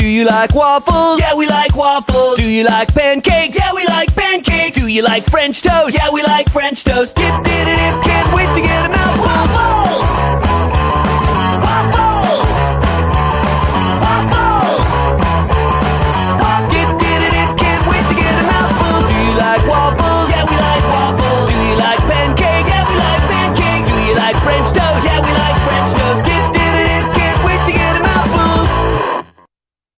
Do you like waffles? Yeah, we like waffles. Do you like pancakes? Yeah, we like pancakes. Do you like French toast? Yeah, we like French toast. Dip, dip, dip, can't wait to get a mouthful.